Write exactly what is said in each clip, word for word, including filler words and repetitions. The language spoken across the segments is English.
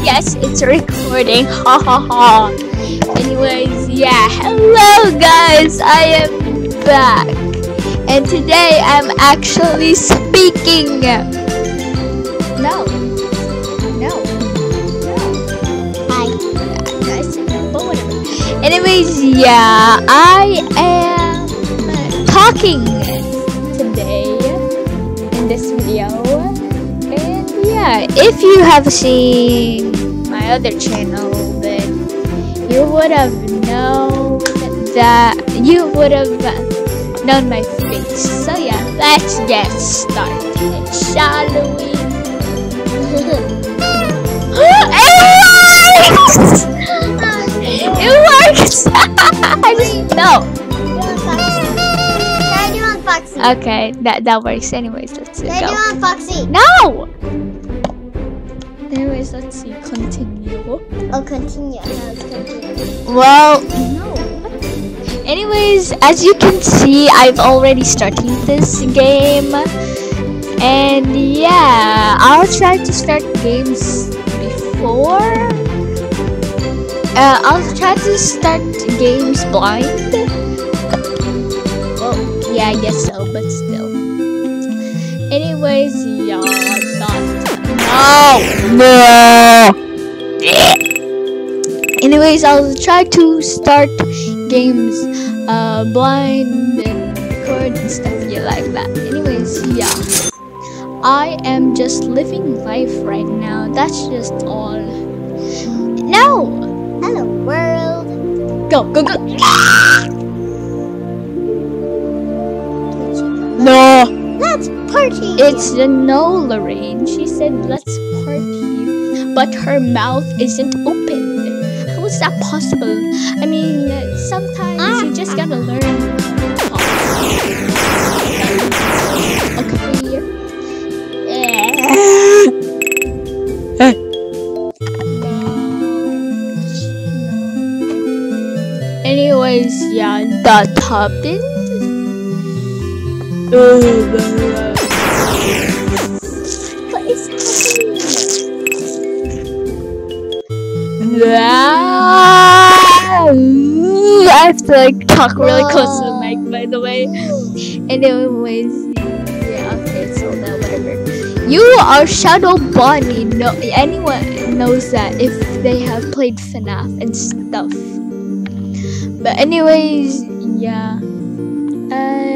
yes, it's recording. Ha ha ha. Anyways, yeah. Hello guys, I am back. And today I'm actually speaking. No. No. No. I I said no, but whatever. Anyways, yeah, I am talking today in this video. Yeah, if you have seen my other channel, then you would have known that you would have known my face. So yeah, let's get started, shall we? It works! It works! I just know. Okay, that that works. Anyways, let's Then go. you want Foxy? No. Anyways, let's see. Continue. Oh, continue. No, let's continue. Well, no. Anyways, as you can see, I've already started this game, and yeah, I'll try to start games before. Uh, I'll try to start games blind. Well, yeah, I guess so, but still. Anyways, yeah, not. No! No! Anyways, I'll try to start games uh, blind and record and stuff yeah, like that. Anyways, yeah. I am just living life right now. That's just all. No! Hello, world. Go, go, go! No! Let's party. It's the no, Lorraine. She said let's party, but her mouth isn't open. How is that possible? I mean, sometimes ah. you just gotta learn to talk. Okay. Yeah. No. Anyways, yeah, that happened. What is happening? I have to like talk really close to the mic, by the way. Anyways, yeah, okay, so now whatever. You are Shadow Bonnie. No, anyone knows that if they have played Fnaf and stuff. But anyways, yeah. Uh.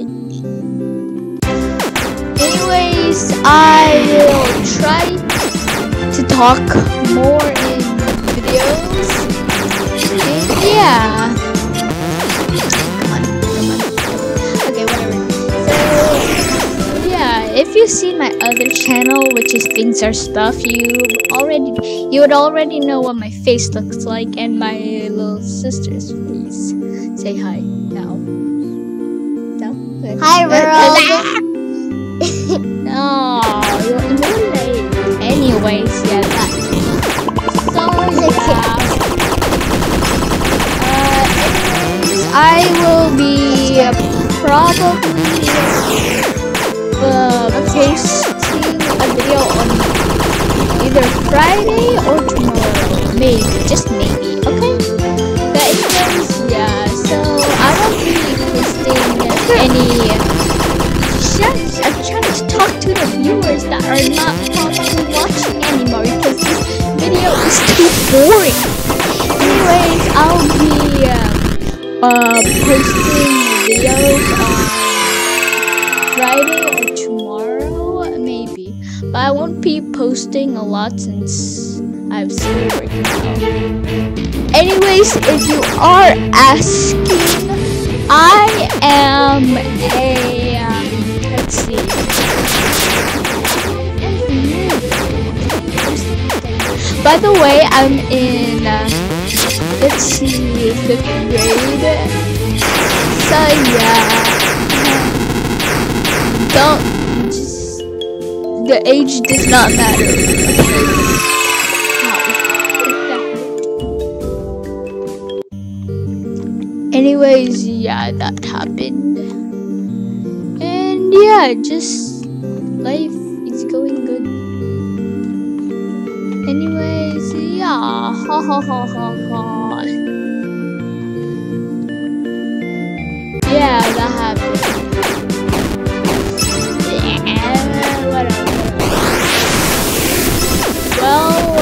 Anyways, I will try to talk more in videos. And yeah. Come on, come on. Okay, whatever. So yeah, if you see my other channel, which is Things Are Stuff, you already you would already know what my face looks like and my little sister's face. Say hi now. No? Hi, world. No, you're, you're late. Anyways, yeah, that. So, yeah. Uh, anyways, I will be uh, probably uh, posting a video on either Friday or tomorrow. Maybe, just maybe, okay? But anyways, yeah, so I won't be posting any... I'm trying to talk to the viewers that are not probably watching anymore because this video is too boring. Anyways, I'll be uh, uh, posting videos on Friday or tomorrow, maybe. But I won't be posting a lot since I've seen right now. Anyways, if you are asking, I am a... Um, Let's see. By the way, I'm in, uh, let's see, fifth grade. So yeah, don't, just, the age does not matter. Anyways, yeah, that happened. And yeah, just life is going good. Anyways, yeah, ha ha ha ha ha. Yeah, that happened. Yeah, whatever. Well,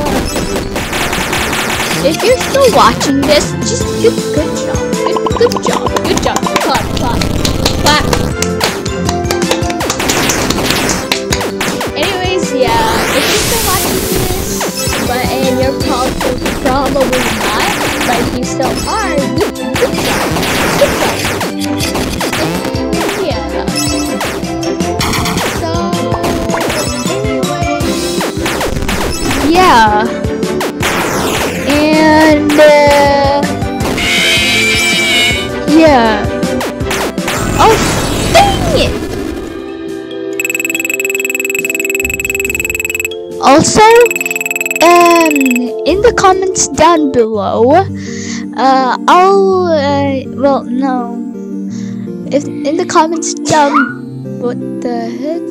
uh, if you're still watching this, just good, good job, good, good job, good job. Clap, clap, clap. Anyways, yeah, if you're still watching this, but and you're probably probably not, but if you still are, good, good job, good job. Yeah. So anyway, yeah, and uh, yeah. Oh, dang it! Also, um, in the comments down below, uh, I'll, uh, well, no, if in the comments down, what the heck?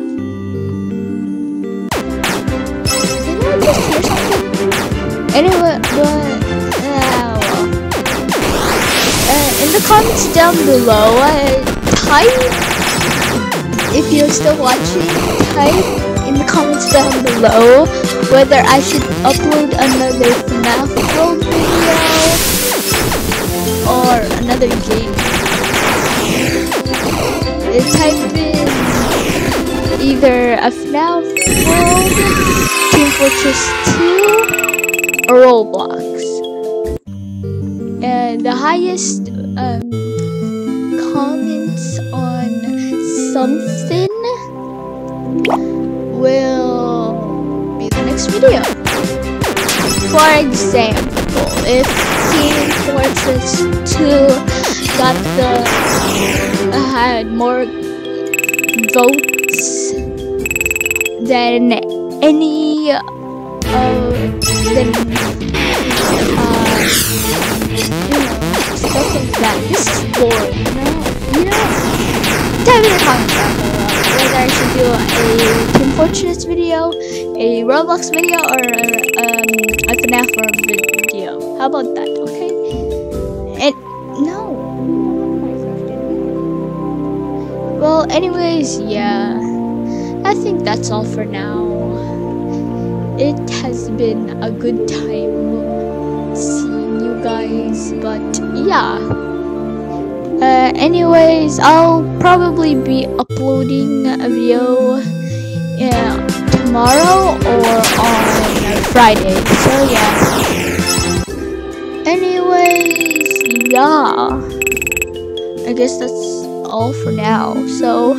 Did I just hear something? Anyway, but, uh, well, uh, in the comments down below, uh, type, if you're still watching, type in the comments down below whether I should upload another Fnaf World video or another game. Uh, type in either a Fnaf World, Team Fortress two, or Roblox. And the highest um, comments on something will be the next video. For example, if Team Fortress two got the uh, had more votes than any uh than uh you know stuff like that. This is boring, you know. You know, tell me in the comments down below whether I should do a Team Fortress video, a Roblox video, or um, a Fnaf World video. How about that? Okay. And no. Well, anyways, yeah. I think that's all for now. It has been a good time seeing you guys, but yeah. Uh, anyways, I'll probably be uploading a video yeah, tomorrow or on Friday. So yeah. Anyways, yeah. I guess that's all for now. So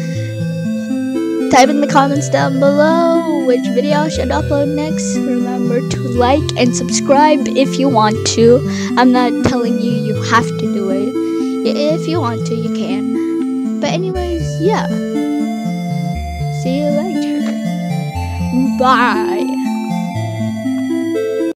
type in the comments down below which video I should upload next. Remember to like and subscribe if you want to. I'm not telling you you have to do it. If you want to, you can. But anyways, yeah. See you later. Bye.